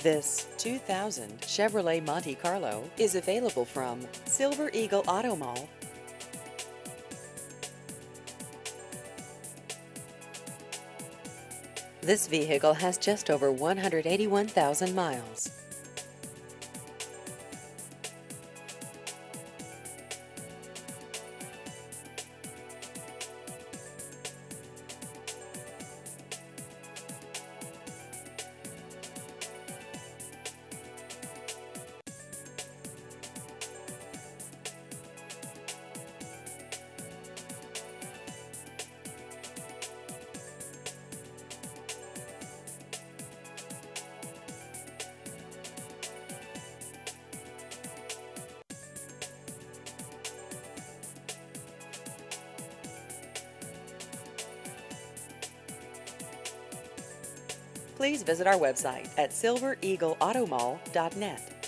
This 2000 Chevrolet Monte Carlo is available from Silver Eagle Auto Mall. This vehicle has just over 181,000 miles. Please visit our website at silvereagleautomall.net.